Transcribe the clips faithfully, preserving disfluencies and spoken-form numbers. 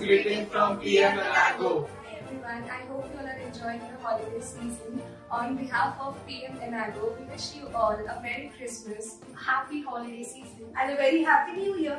greeting from P M Enago. Hi everyone, I hope you all are enjoying the holiday season. On behalf of P M Enago, we wish you all a Merry Christmas, a Happy Holiday Season and a very Happy New Year.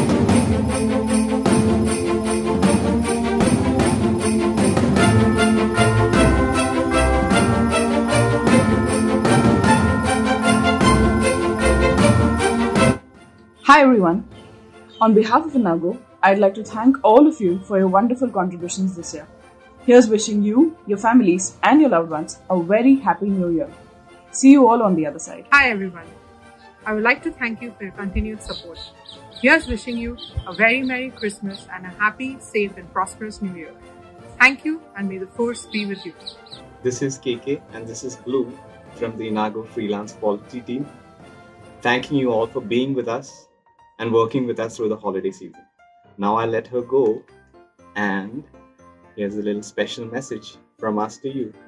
Hi everyone. On behalf of Enago, I'd like to thank all of you for your wonderful contributions this year. Here's wishing you, your families and your loved ones a very happy new year. See you all on the other side. Hi everyone. I would like to thank you for your continued support. Here's wishing you a very Merry Christmas and a happy, safe and prosperous New Year. Thank you and may the force be with you. This is K K and this is Blue from the Enago Freelance Quality Team. Thanking you all for being with us and working with us through the holiday season. Now I'll let her go, and here's a little special message from us to you.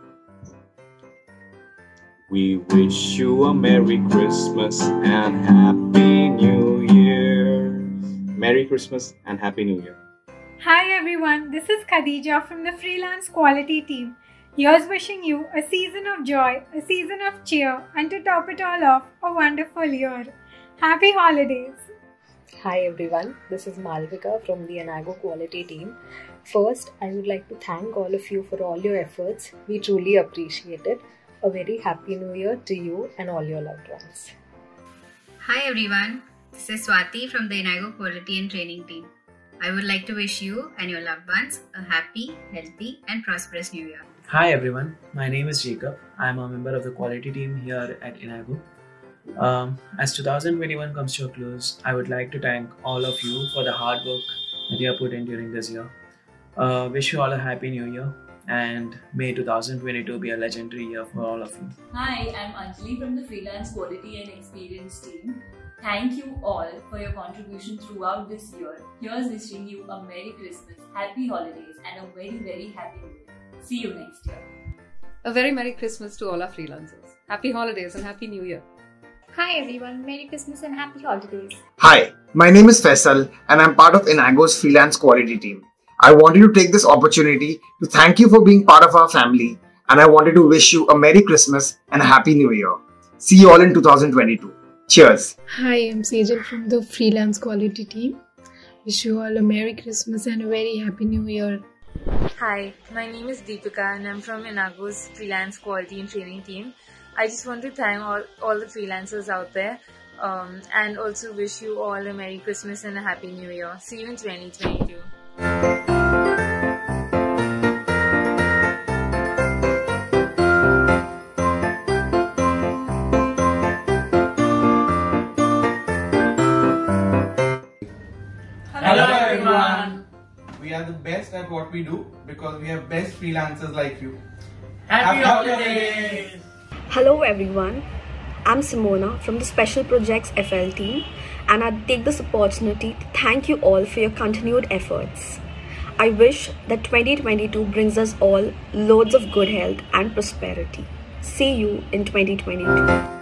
We wish you a Merry Christmas and Happy New Year. Merry Christmas and Happy New Year. Hi everyone, this is Khadija from the Freelance Quality Team. Here's wishing you a season of joy, a season of cheer, and to top it all off, a wonderful year. Happy holidays! Hi everyone, this is Malvika from the Enago Quality Team. First, I would like to thank all of you for all your efforts. We truly appreciate it. A very happy new year to you and all your loved ones. Hi everyone, this is Swati from the Enago Quality and Training Team. I would like to wish you and your loved ones a happy, healthy and prosperous new year. Hi everyone, my name is Jacob. I am a member of the quality team here at Enago. Um, as two thousand twenty-one comes to a close, I would like to thank all of you for the hard work that you have put in during this year. Uh, wish you all a happy new year and may two thousand twenty-two be a legendary year for all of you. Hi, I'm Anjali from the Freelance Quality and Experience Team. Thank you all for your contribution throughout this year. Here's wishing you a Merry Christmas, Happy Holidays and a very very happy new year. See you next year. A very Merry Christmas to all our freelancers. Happy holidays and Happy New Year. Hi everyone, Merry Christmas and Happy Holidays. Hi, my name is Faisal and I'm part of Enago's Freelance Quality Team. I wanted to take this opportunity to thank you for being part of our family, and I wanted to wish you a Merry Christmas and a Happy New Year. See you all in two thousand twenty-two. Cheers. Hi, I'm Sejal from the Freelance Quality Team. Wish you all a Merry Christmas and a very Happy New Year. Hi, my name is Deepika and I'm from Enago's Freelance Quality and Training Team. I just want to thank all, all the freelancers out there um, and also wish you all a Merry Christmas and a Happy New Year. See you in twenty twenty-two. Hello everyone. We are the best at what we do because we have best freelancers like you. Happy, Happy holidays! Hello everyone, I'm Simona from the Special Projects F L team, and I take this opportunity to thank you all for your continued efforts. I wish that twenty twenty-two brings us all loads of good health and prosperity. See you in twenty twenty-two.